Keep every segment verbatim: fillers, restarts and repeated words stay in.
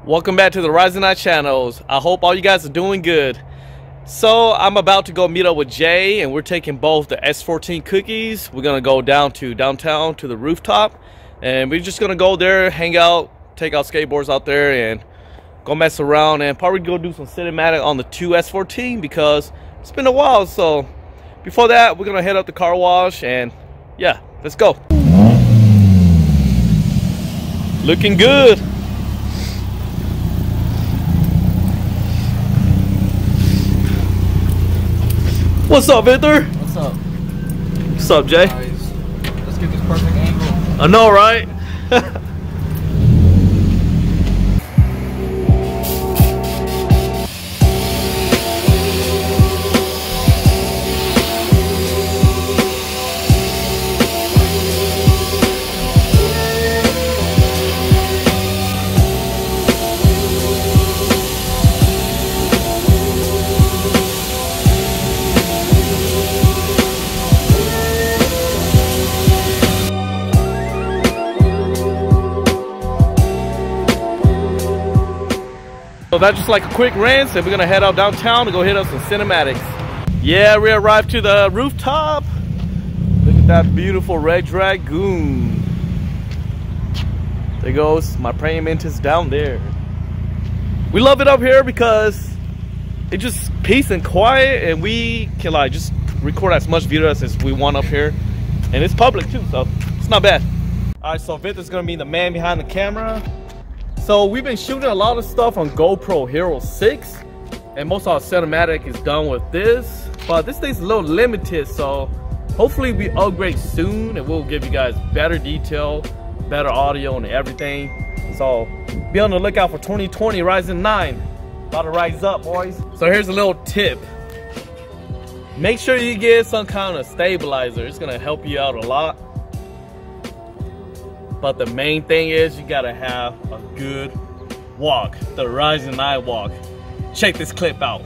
Welcome back to the Rising Eye channels. I hope all you guys are doing good. So I'm about to go meet up with Jay, and we're taking both the S fourteen Koukis. We're gonna go down to downtown to the rooftop, and we're just gonna go there, hang out, take out skateboards out there, and go mess around, and probably go do some cinematic on the two S fourteen because it's been a while. So before that, we're gonna head up the car wash, and yeah, let's go. Looking good. What's up, Victor? What's up? What's up, Jay? Guys, let's get this perfect angle. I know, right? So that's just like a quick rinse, and we're gonna head out downtown to go hit up some cinematics. Yeah, we arrived to the rooftop. Look at that beautiful red dragoon. There goes my praying mantis down there. We love it up here because it's just peace and quiet, and we can like just record as much videos as we want up here, and it's public too, so it's not bad. All right, so Victor's gonna be the man behind the camera. So we've been shooting a lot of stuff on Gopro Hero six, and most of our cinematic is done with this, but this thing's a little limited, so hopefully we upgrade soon and we'll give you guys better detail, better audio and everything. So be on the lookout for twenty twenty Rising nine. About to rise up, boys. So here's a little tip. Make sure you get some kind of stabilizer. It's gonna help you out a lot. But the main thing is you gotta have a good walk, the Rising Eye walk. Check this clip out.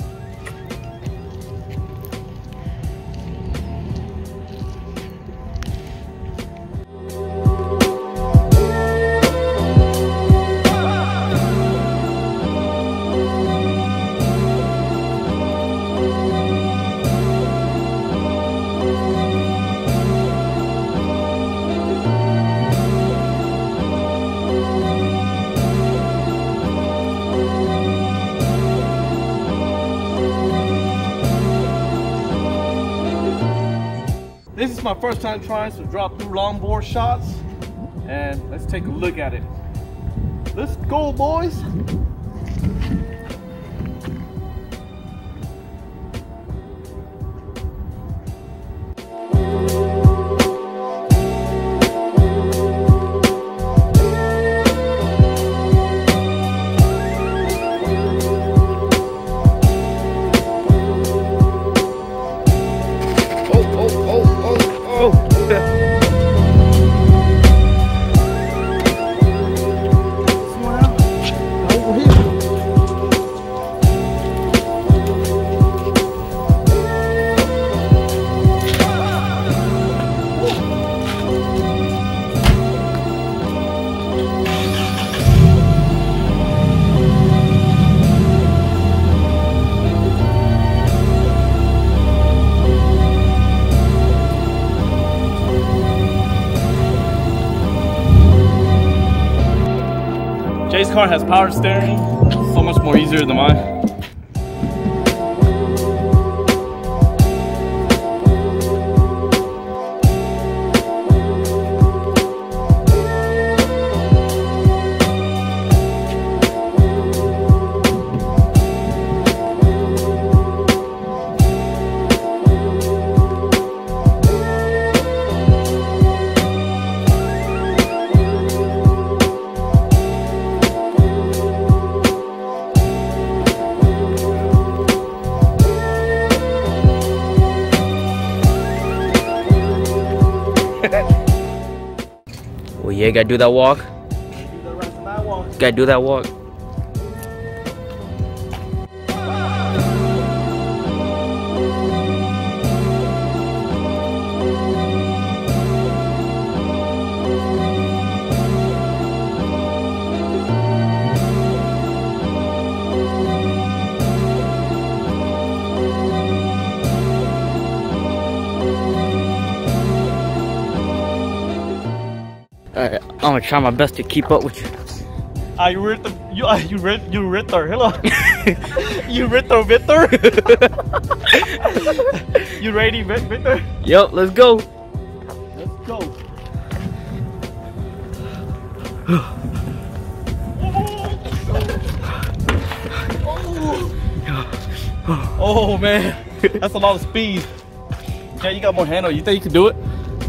This is my first time trying to drop through longboard shots, and let's take a look at it. Let's go, boys. Jay's car has power steering, so much more easier than mine. Well, yeah, gotta do that walk. Do the rest of that walk. Gotta do that walk. gonna try my best to keep up with you. Ah, you read the you ah, you read you read the hello. You read the Victor. You ready, Victor? Yep, let's go. Let's go. Oh man, that's a lot of speed. Yeah, you got more handle. You think you can do it?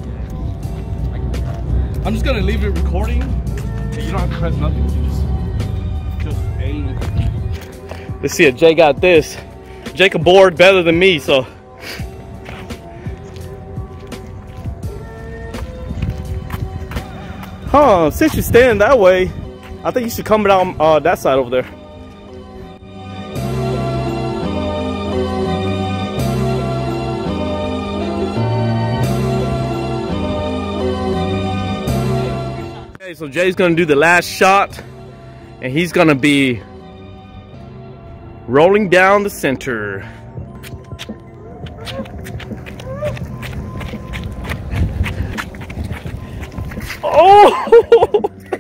I'm just gonna leave it recording. You don't have to press nothing. You just, just aim. Let's see if Jay got this. Jay can board better than me, so. Huh? Since you're standing that way, I think you should come down uh, that side over there. Okay, so Jay's gonna do the last shot, and he's gonna be rolling down the center. Oh!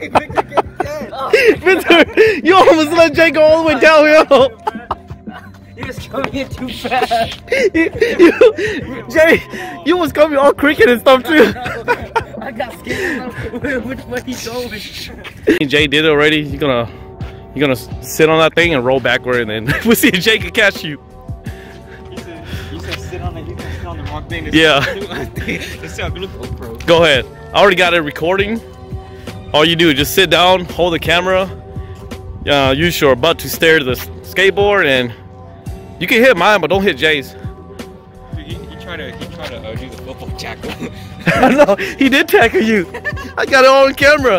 Victor, you almost let Jay go all the way downhill. You was coming in too fast. you, you, Jay, you was coming all cricket and stuff too. I got scared which way he's going. Jay did it already. You're gonna, you're gonna sit on that thing and roll backward, and then we'll see if Jay can catch you. You said, you said sit on it. You can sit on the wrong thing. Yeah. Let's see GoPro. Go ahead. I already got it recording. All you do is just sit down, hold the camera, uh, use your butt to stare to the skateboard, and you can hit mine, but don't hit Jay's. Dude, he, he tried to, he tried to uh, do the football tackle. No, he did tackle you. I got it all on camera.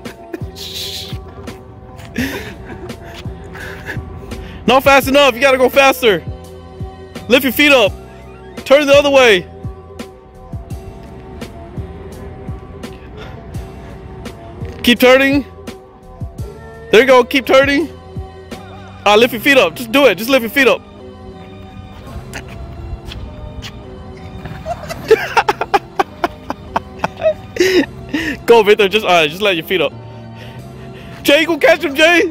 Not fast enough. You gotta go faster. Lift your feet up. Turn the other way. Keep turning. There you go. Keep turning. Ah, lift your feet up. Just do it. Just lift your feet up. Go, Victor. Just all right. Just let your feet up. Jay, go catch him, Jay.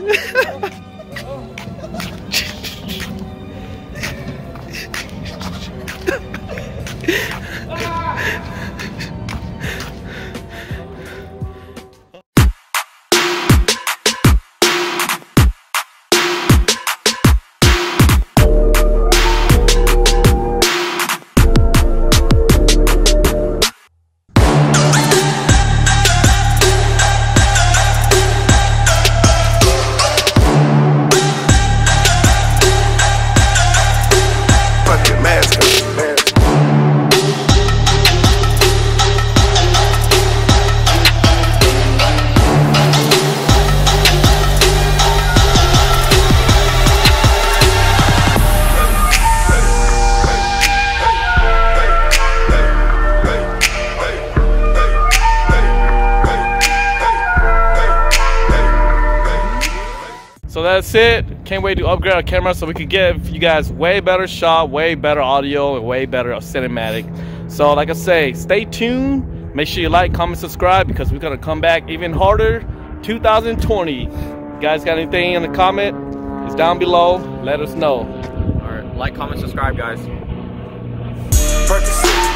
So that's it. Can't wait to upgrade our camera so we can give you guys way better shot, way better audio, and way better cinematic. So like I say, stay tuned. Make sure you like, comment, subscribe, because we're gonna come back even harder two thousand twenty. You guys got anything in the comment? It's down below. Let us know. All right, like, comment, subscribe, guys. Percocet.